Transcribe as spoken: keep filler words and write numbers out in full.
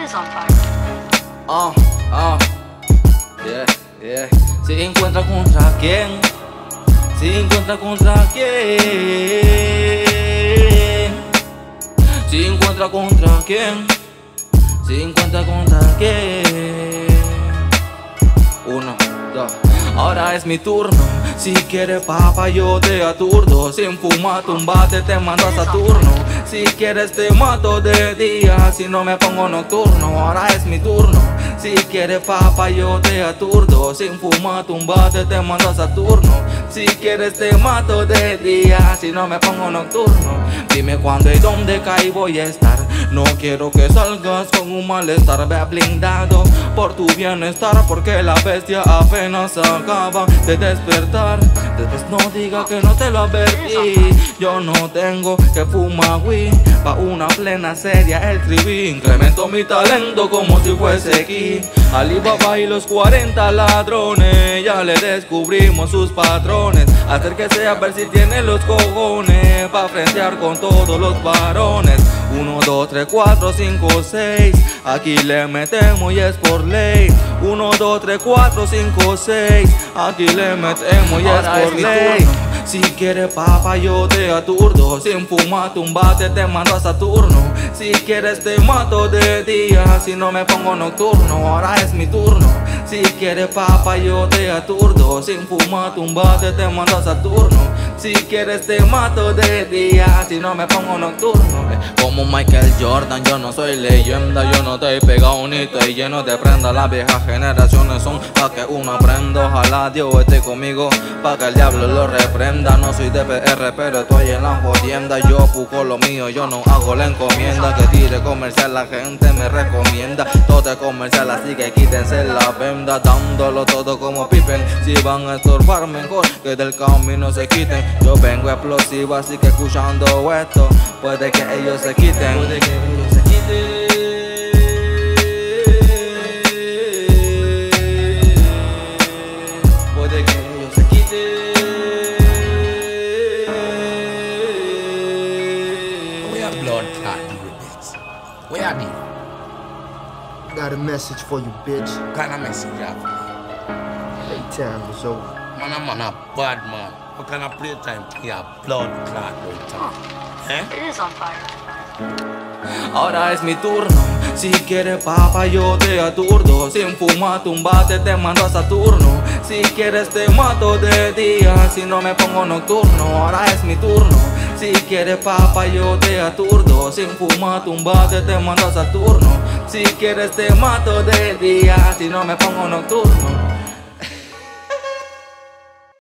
is on fire. Ah, ah, yeah, yeah. Si encuentra contra quién, si encuentra contra quién, si encuentra contra quién, si encuentra contra quién. Uno, dos. Ahora es mi turno. Si quieres papa yo te aturdo. Sin fumar tumbate te mando a Saturno. Si quieres te mato de día. Si no me pongo nocturno. Ahora es mi turno. Si quieres papa yo te aturdo. Sin fumar tumbate te mando a Saturno. Si quieres te mato de día. Si no me pongo nocturno. Dime cuándo y dónde caí voy a estar. No quiero que salgas con un malestar. Ve blindado por tu bienestar. Porque la bestia apenas acaba de despertar. Después no diga que no te lo advertí. Yo no tengo que fumar weed. Pa' una plena seria el trivi. Incremento mi talento como si fuese aquí. Alibaba y los cuarenta ladrones. Ya le descubrimos sus patrones. Acérquese a ver si tiene los cojones pa' frentear con todos los varones. Uno, dos, tres, cuatro, cinco, seis. Aquí le metemos y es por ley. Uno, dos, tres, cuatro, cinco, seis. Aquí le metemos y es por ley. Si quieres papa yo te aturdo. Sin fumar tumbate te mando a Saturno. Si quieres te mato de día. Si no me pongo nocturno. Ahora es mi turno. Si quieres papa yo te aturdo. Sin fumar tumbate te mando a Saturno. Si quieres te mato de día. Si no me pongo nocturno. Como Michael Jordan yo no soy leyenda. Yo no estoy pegado ni estoy lleno de prenda. Las viejas generaciones son pa' que uno aprenda. Ojalá Dios esté conmigo pa' que el diablo lo reprenda. No soy de P R pero estoy en la jodienda. Yo busco lo mío, yo no hago la encomienda. Que tire comercial la gente me recomienda. Todo es comercial así que quítense la venda. Dándolo todo como Pippen. Si van a estorbar mejor que del camino se quiten. Yo vengo explosivo así que escuchando esto puede que ellos se quiten. Puede que ellos se quiten. Puede que ellos se quiten. We are blood clot remix. We are the Got a message for you, bitch. kind of message you have. Playtime is over. Man, a man a bad man. What kind of playtime you have blood clot right time? Eh? It is on fire. Ahora es mi turno. Si quieres papa yo te aturdo. Sin fumar tumbate te mando a Saturno. Si quieres te mato de día. Si no me pongo nocturno. Ahora es mi turno. Si quieres papa yo te aturdo. Sin fumar tumbate te mando a Saturno. Si quieres te mato de día. Si no me pongo nocturno.